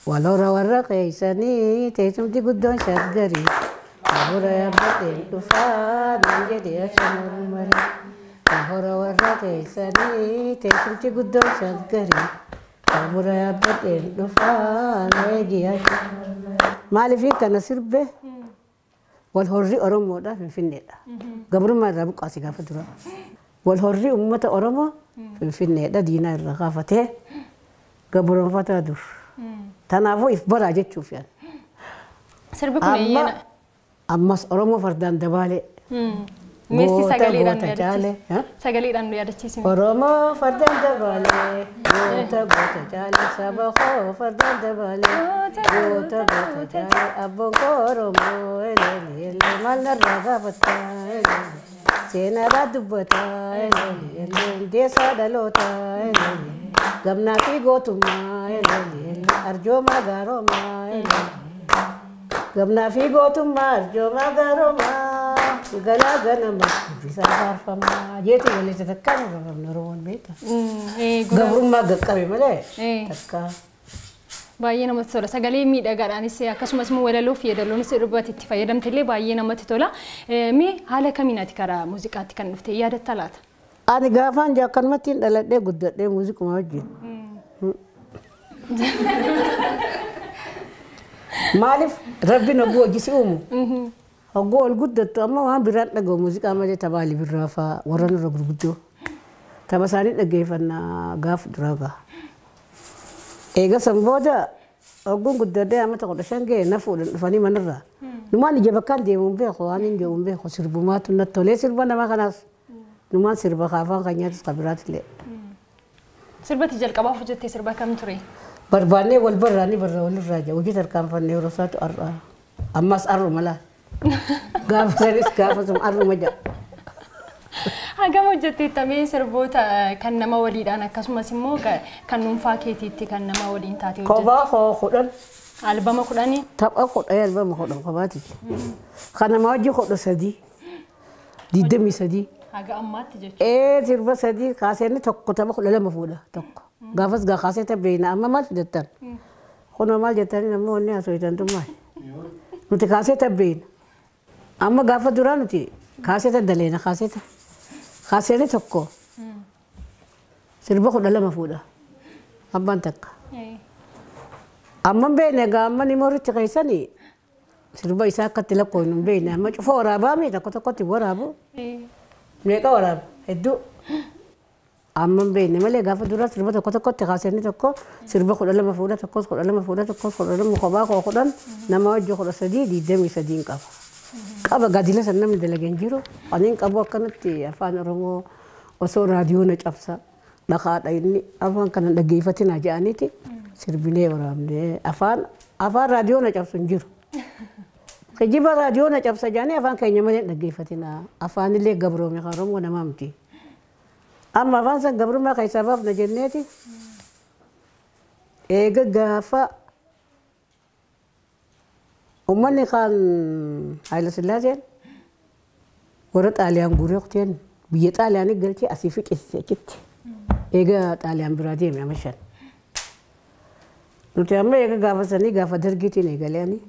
والورا ورا قيساني تيسمتي قدون شجري أهورا يبتين تفاد من جدي أشمر مري أهورا ورا قيساني تيسمتي قدون شجري أهورا يبتين تفاد من جدي أشمر مالي فيك أنا سربه والهوري أرمو ده في النيل قبل ما ربك أسيقا فترة والهوري أمة أرمو في النيل ده دينا الرغافته قبل ما فترة دور تنافو إفبار أجت شوف يعني سربكم إيانا أمس أرمو فردان دبالي ميسي سجلي رانو يا رجيسي أرمو فردان دبالي غوتا غوتا جالي سبخو فردان دبالي غوتا غوتا جالي أبون كورمو إلي مالنا الرغافتا سينا رادبتا إلي ديسا دلوتا قمنا في غوتما أرجو ما غاروما قمنا في غوتما أرجو ما غاروما قلا غنما بسافر فما جيتي اللي تتكلم قبل روان بيتا قبل ما قبل ملأ تكا باينا متسولة سجلي ميد أجر أنا سيا كسم اسمه ولا لو في دلون سيربات تفايدم تلي باينا متتولا مي حالة كمينات كرا موسيقات كان نفتي يا الثلاث أنا قافان جا كلمتين دلت ده قد ده موسيقى ما وجه مالف ربنا بوه جسمه أقول قد أما ما برات لقوا موسيقى ما جت تبالي بالرافع ورنا رجل بدو تبصاري لقى فنا قاف دراغا إيجا سنبودا أقول قد ده أما تقول شنجة نفول فاني منرة نمان يجيب كان دي مبيه خوانين جو مبيه خو سربومات نتولي سربنا ما خلاص نمان سربا خافان خنيات خبرات لي سربتي جل كبا فجتي سربا كم تري برباني والبراني برا والراجع وجيت أركان فني ورصات أرى أماس أرو ملا قاف سريس قاف سم أرو مجا هاجم وجدتي تمي سربوتا كان نما وليد أنا كسم سمو كان نفاكيتي كان نما ولين تاتي كبا خودن ألبوم خداني تبقى خد أي ألبوم خودن كباتي خنا ما وجي خود سدي دي دمي سدي هاجا أمات تجي سربا سدي خاسيني تك تبقى خود لا مفودا تك قافس قا خاسية تبينا أما ما تجتن خنا ما جتني نمو إني أسويتن تماي نتي خاسية تبين أما قافة دوران نتي خاسية تدلينا خاسية تكو سربا خود لا مفودا أبان تك أما بينه قام مني مورد تغيسني سربا يساق تلقوا إنه بينه ما شوفوا ورابا مي تكو ورابو ميكا وراب هدو أما بينه ملي قافة دورا سربا تكو تغاسني تكو سربا خود لا مفودا تكو خود لا مفودا تكو خود لا مخبا خودن نما وجه خود سديد دمي سدين كافا كابا قاديلا سنم دلجين جيرو أنين كابو كانت أفان رمو وصو راديو نجابسا دخات أيني أفان كان دقيفتنا جانيتي سربيني ورامني أفان راديو نجابسون جيرو كجيبا راديو نجابسا جاني أفان كيني ملين دقيفتنا أفان اللي قبرو مخارم ونمامتي أما أفان سن قبرو ما كي سبب نجنيتي إيجا قافا أمني كان هايلا سلاسين ورد آليان غوريوكتين بيت آلياني قلتي أسيفيك إسيكت إيجا آليان براديم يا مشان نتي أما إيجا غافا سني غافا درجتين إيجا لياني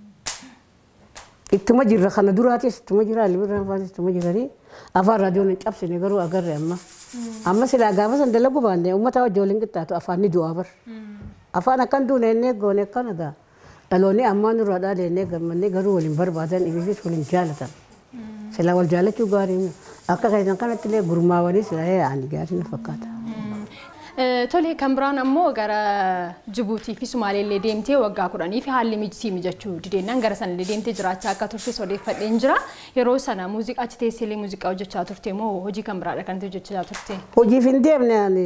إتمجر خنا دوراتي إتمجر اللي بيرن فاس إتمجر لي أفار راديو نجابس نيجرو أجر أما سلا غافا سندلقو باندي أمة تاو جولين كتاتو أفاني دوابر أفانا كان دون إنك غوني كندا ألوني أمان الرادة لأنه قمني قروا ولين بربادن إبليس ولين جالتا سلا والجالة شو قارين أكا كذا كانت تلي برماواني سلا هي يعني قارين فكاتا تولي كامبران أمو غارا جيبوتي في سومالي اللي ديمتي وقا قراني في حال ميجسي ميجاتشو دينا غارا سن اللي ديمتي جراچا كاتورفي سودي فدينجرا يرو سنا موسيقى اتي سيلي موسيقى وجچا تورتي مو هوجي كامبرا كانت وجچا تورتي هوجي فينديم يعني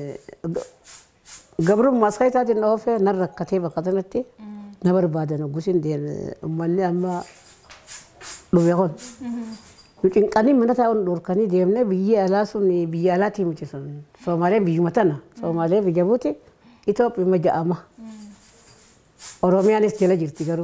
قبرو ماسكايتا دي نوفي نرك كتيبه قدنتي نبر بعدنا قوسين دير أمني أما لويهون لكن كاني من تاون دور كاني ديمنا بيجي على سوني بيجي على تيم تيسون سومالي بيجي متنا سومالي بيجي بوتي إتوب بيمجا أما أوروميانيس جلا جرتي كرو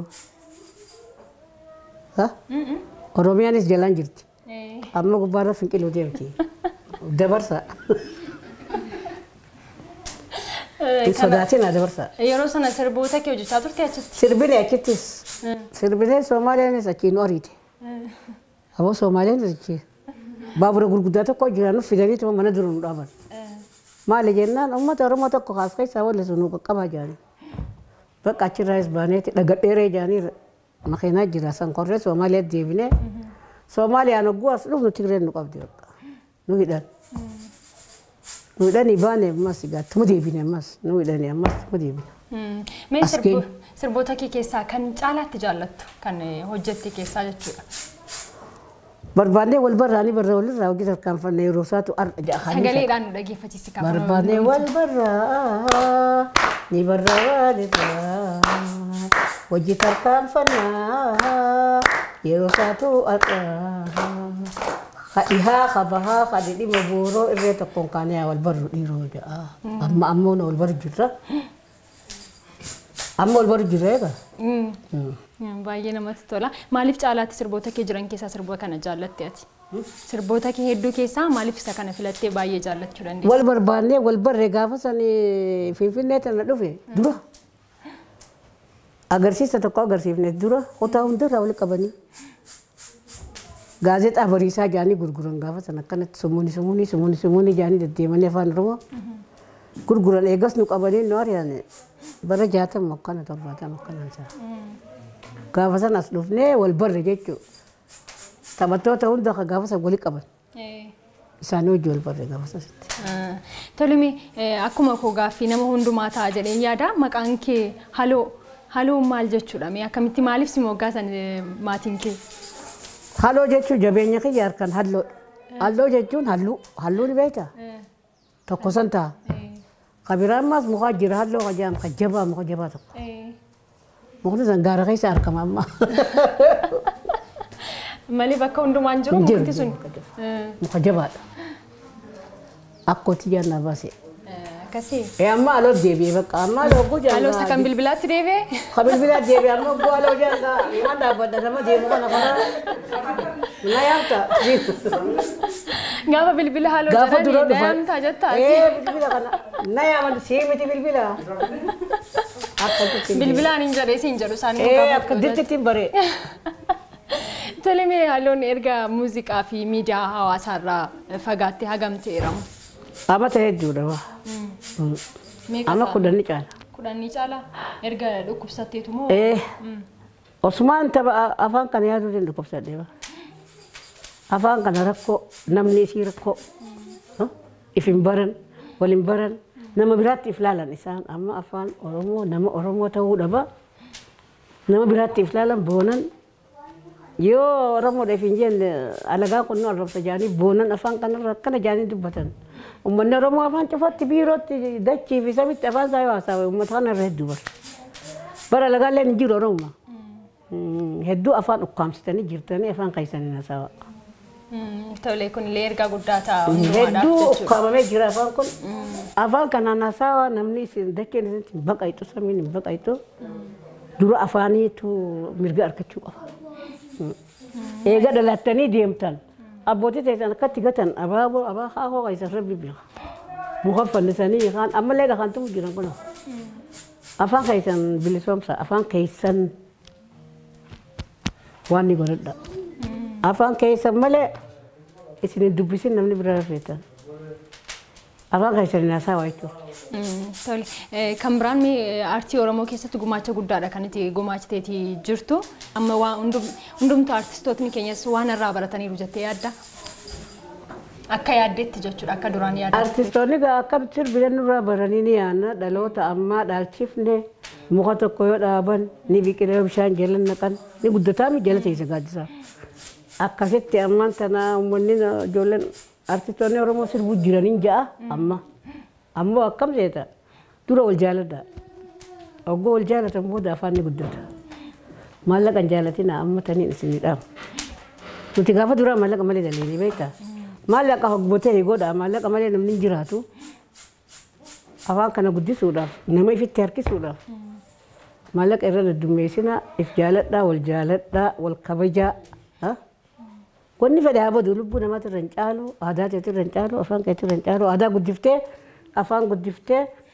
ها أوروميانيس جلان جرتي أما كبارة فين كيلو ديمتي دبرسا Sodaatiin aadaa barsaa. Yeroo sana sirboota kee hojjechaa turte achitti. Sirbinee achittis. Sirbinee Soomaaliyaanis achiin horiite. Aboo Soomaaliyaanis achi. Baabura gurguddaa tokko jiran fidanii mana dura nu dhaaban. Maali jennaan uummata Oromoo tokko kaas keessaa wallisu nu qaqqabaa jirani. Bakka achirraas baaneeti dhagadheeree jiranii makiinaa jira sankorree Soomaaliyaa deebinee. Soomaaliyaan hogguu as dhufnu Tigreen nu qabdi bakka. Nu hidhan. Nu hidhanii baane ammas gaatuma deebine ammas nu hidhanii ammas nu deebine. Mee sirboota kee keessaa kan caalaatti jaallattu kan hojjette keessaa jechuudha. Barbaadnee wal barraanii barra walirraa hojii tarkaanfannee yeroo isaatu sagaleedhaan nu dhageeffachiisi kan barbaadnee wal barraa ni barra walirraa hojii tarkaanfannaa yeroo isaatu Kadihaa kabahaa kadidi maburo irree tokkoon kaanee wal barru dhiiroo ja'a. Amma ammoo wal barru jirra. Amma wal barru jirra eega. Baay'ee namatti tola. Maaliif caalaatti sirboota kee jiran keessaa sirba kana jaallatte ati? Sirboota kee hedduu keessaa maaliif isa kana filattee baay'ee jaallachuu dandeessa? Wal barbaannee wal barree gaafa sanii Finfinnee tana dhufe dura. Agarsiisa tokko agarsiifne dura kutaa hundarraa wal qabanii. Gaazexaa bariisaa jaanii gurguran gaafa sana akkanatti sumuuni jaanii deddeemanii afaan Oromoo gurguran eegas nu qabanii nu ariyaan bara 60 akkana 70 akkanaan sana. Gaafa sana as dhufnee wal barre jechuudha. Taphattoota hunda gaafa sana wali qaban. Isaanii hojii wal barre gaafa sanatti. Tolumi akkuma koo gaaffii nama hundumaa ta'a jedheen yaada maqaan kee haloo maal jechuudha? Akkamitti maaliif si moggaasan maatiin kee? Halloo jechuun jabeenya kiyya harkaan halloo. Halloo jechuun halluu ni beektaa? Tokko san ta'a. Kabiraan maas mukaa jira halloo kajaan muka jabaa tokko. Mukni san gaara keessa harkama amma. Malee bakka hundumaan jiru mukti sun? Muka jabaadha. Akkootti jaannaa baasee. Akkasii? Amma halloo deebi'ee bakka amma halloo gujaa. Halloo isa kan bilbilaatti deebi'ee? Kan bilbilaatti deebi'ee amma guu halloo jaannaa ima dhaabbadha nama deemu kana kana. Na yaamta. Gaafa bilbila halloo jedhanii na yaamta jettaa? Bilbila kana na yaaman siimiti bilbila. Bilbilaan hin jedhee siin jedhu isaan akka dittitti hin baree. Tolemee halloon erga muuziqaa fi miidiyaa hawaasaarraa fagaattee hagamteeramu. Amata hedduudha waa. Amma kudhanni caala. Kudhanni caala erga dhukkubsatteetu moo? Osmaan tapha afaan kana yaaduu hin dhukkubsadhee. Afaan kana rakkoo namni isii rakkoo if hin baran wal hin baran nama biraatti if laalan isaan amma afaan Oromoo nama Oromoo ta'uu dhaba nama biraatti if laalan boonan yoo Oromoo dheef hin jenne alagaa kun nu arrabsa jaanii boonan afaan kanarra akkana jaanii dubbatan. Uummanni Oromoo afaan cufatti biirootti dachii fi sabitti afaan isaa yoo haasawee uummata kanarra hedduu bara. Bara alagaallee hin jiru Oromoo. Hedduu afaan ukkaamsitanii jirtanii afaan keessanii haasawaa. Tole kun illee ergaa guddaa ta'a. Hedduu ukkaamamee jira afaan kun. Afaan kanaan haasawaa namni isin dakkeen isin hin baqaytu samiin hin baqaytu. Dura afaaniitu mirga argachuu qaba. Eega dhalattanii deemtan. Abbootii teessan akkatti gatan abaaboo abaa haahoo keessan rabbi beeka. Muka fannisanii kaan ammallee dhaqantu jiran kun. Afaan keessan bilisoomsa afaan keessan waan ni godhadha. Afaan keessan malee isin dubbisin namni bira rafeetan. Afaan keessan haasawaa jechuudha. Tole kan biraan aartii Oromoo keessatti gumaacha guddaadha kan itti gumaachiteeti jirtu. Amma waan hundumtuu aartistootni keenyas waan irraa barataniiru jettee yaadda? Akka yaaddeetti jechuudha akka duraan yaaddeetti. Aartistoonni akka sirbileen irraa baranii ni yaadna dhaloota ammaa dhaalchifne muka tokko yoo dhaaban ni biqilee bishaan jala naqan ni guddataa mi jala teessa gaaddisaa. Akkasitti ammaan tana uummanni ijoolleen aartistoonni Oromoo sirbuu jiraniin ja'a amma. Ammoo akkam seeta dura wal jaaladha. Oggoo wal jaalatan booda afaan ni guddata. Maallaqan jaalatina amma taniin isinidha. Nuti gaafa dura maallaqa malee daleeni beektaa. Maallaqa hogbootee godha maallaqa malee namni jiraatu. Afaan kana guddisuudhaaf nama ifitti harkisuudhaaf. Maallaqa irra heddummeessina if jaaladhaa wal kabajaa. Wanni fedhe haa badu lubbuu namaatti irra hin caalu aadaa teetti irra hin caalu afaan keetti irra hin caalu aadaa guddiftee afaan guddiftee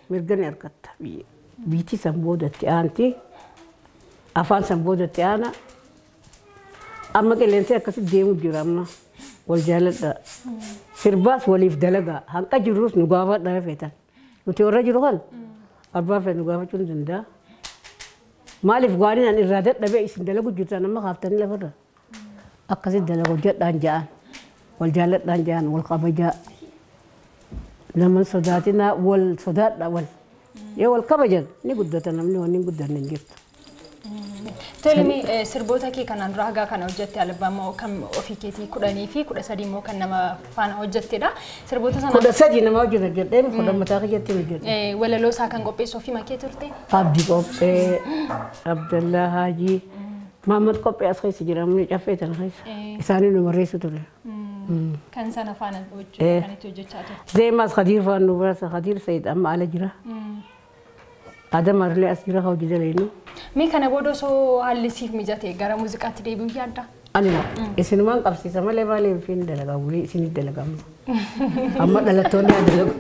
mirgani argatta biitii san boodatti aanti afaan san boodatti aana amma qilleensi akkasi deemu jira amma wal jaaladha sirbaas waliif dalagaa hanqa jirrus nu gaafadha feetan nuti warra jiru kan abbaa fee nu gaafachuu ni danda'a maaliif waaniin an irraa dadhabee isin dalagu jirtan amma kaaftanii lafarra akkasi dalagu jedhaan ja'an wal jaaladhaan ja'an wal kabajaa naman sodaatina wal sodaadha wal yoo wal kabajan ni guddata namni waan ni guddanne hin jirtu. Tolemi sirboota kee kanaan raagaa kana hojjette albamoo kan ofii keetii 10 fi 13 immoo kan nama faana hojjettedha. Sirboota sana 13 nama hojjete jedhee 10 mataa keetti hojjete. Walaloo isaa kan qopheessu ofii makee turte? Abdi Qophee, Abdallah Haji, Mahamad Qophee as keessa jiraamni caffee tan keessa. Isaanii nu barreessu ture. Kan sana faana hojjechaa kan itti hojjechaa ture. Zeemaas Khadiir faana nu barreessa Khadiir Sayid amma ala jira. Adam Arlee as jira hojii daleenu. Mee kana booda osoo haalli siif mijate gara muuziqaatti deebi'uu yaadda? Ani isinumaan qabsiisa malee maaliif hin dalagaa bulii isinit dalagamu. Amma dhalattoonni haa dalagu.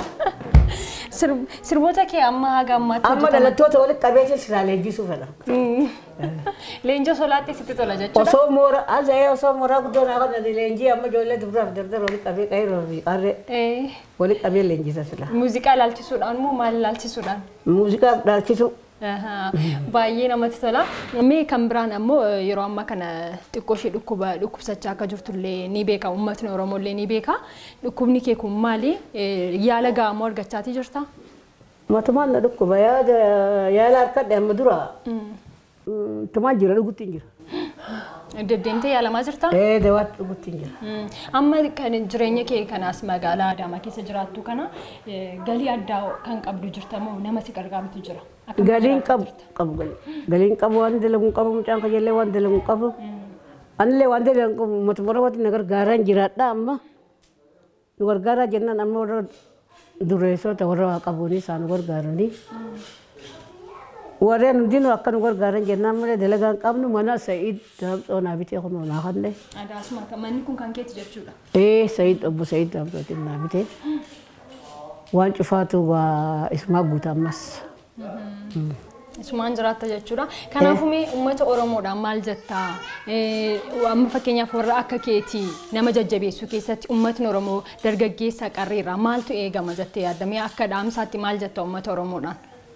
Sirboota kee amma haga ammaatti amma dhalattoota walitti qabeetiin silaa leenjisuu fedha. Leenjii solaatti sitti tola jechuudha. Osoo moora azayee osoo mooraa guddoo naa kan leenjii amma ijoollee dubaraaf dardara walitti qabee qayroo fi qarree walitti qabee leenjisa sila. Muuziqaa ilaalchisuudhaan moo maal ilaalchisuudhaan? Muuziqaa ilaalchisu. Baay'ee namatti tola. Mee kan biraan ammoo yeroo ammaa kana xiqqoo ishee dhukkubsachaa akka jirtullee ni beeka uummatni Oromollee ni beeka. Dhukkubni kee kun maali? Yaala gahamoo argachaatii jirta? Matumaan na dhukkuba yaala harkadhe amma dura. Tumaan jira dhugutti hin jira. Deddeemtee yaalamaa jirta? Dawaatti dhugutti hin jira. Amma kan jireenya kee kanaas magaalaa Adaamaa keessa jiraattu kana galii addaa kan qabdu jirta moo nama si gargaarutu jira? Galiin qabu galiin qabu waan dalaguun qabu mucaan kajallee waan dalaguun qabu. Anillee waan dalaguun qabu matumaan wati na gargaaraan jiraadha amma. Nu gargaaraa jennaan amma warra dureessota warra qabuuni isaan gargaaranii. Warreen hundinuu akka nu gargaaran jennaan malee dalagaan qabnu mana Sa'iid Daamxoo naa bitee kunoo naa kanne. Adaasuma manni kun kan keeti jechuudha. Sa'iid obbo Sa'iid Daamxootiin naa bitee. Waan cufaatu waa isumaa guuta ammas. Isumaan jiraatta jechuudha. Kanaafuu mee uummata Oromoodhaan maal jettaa? Amma fakkeenyaaf warra akka keetii nama jajjabeessu keessatti uummatni Oromoo dargaggeessa qarreerraa maaltu eegama jettee yaadda? Mee akka dhaamsaatti maal jetta uummata Oromoodhaan?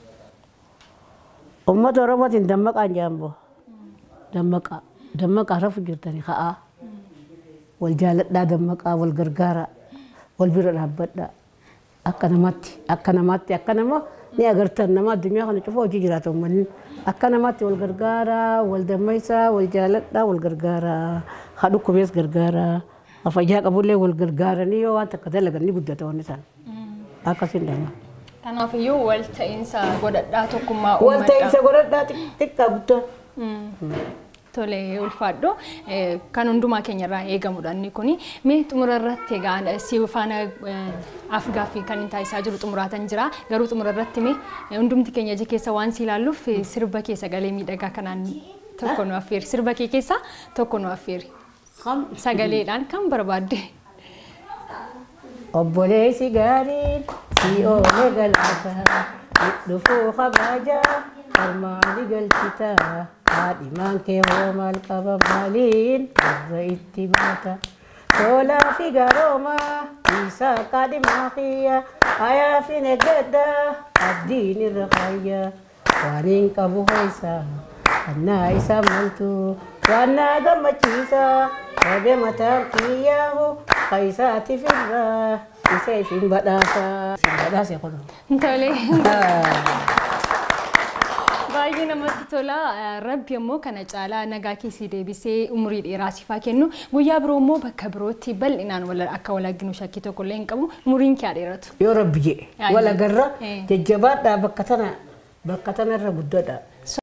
Uummata Oromootiin dammaqaan jaamboo. Dammaqaa rafu jirtanii ka'aa. Wal jaaladhaa dammaqaa wal gargaaraa wal bira dhaabbadhaa. Akka namaatti akka nama ni agartan nama addunyaa kana cufa hojii jiraata uummanni. Akka namaatti wal gargaaraa wal dammaqsaa wal jaaladhaa wal gargaaraa. Haa dhukkubees gargaaraa. Haa fayyaa qabullee wal gargaaranii yoo waan takka dalagan ni guddata wanni isaan. Akkasiin dhamma. Kanaaf iyyuu wal ta'iinsa godhadhaa tokkummaa uummadhaa. Wal ta'iinsa godhadhaa xiqqaa guddaa. Tole ulfaadhu kan hundumaa keenyarraa eegamudha inni kuni. Mee xumura irratti egaa si faana afgaaffii kan taasisaa jiru xumuraatan jira. Garuu xumura irratti mee hundumti keenya ija keessa waan si ilaalluuf sirba kee sagalee miidhagaa kanaan tokko nu affeeri. Sirba kee keessa tokko nu affeeri. Sagaleedhaan kan barbaadde. Obboleessi gaariin si oolee galaataa dhufuu kabajaa harmaali galchitaa haadhimaan kee hoo maal qaba maaliin irra itti baata tolaa fi garoomaa isaa qaadhimaa kiyya hayaa fi neggaddaa abdiin irra kaayya waaniin qabu keessaa annaa isa maltu waannaa gammachiisaa rabe mataan kiyyaahu kaisaati firraa isa ifin badhaasa kun. Tole. Baay'ee namatti tola. Rabbi immoo kana caalaa nagaa keessi deebisee umurii dheeraa siifaa kennu. Guyyaa biroo immoo bakka birootti bal'inaan akka wal arginu shakkii tokko illee hin qabu. Umuriin kee dheeratu. Yoo Rabbi jedhe wal agarra jajjabaadhaa bakka tanarra guddaadha.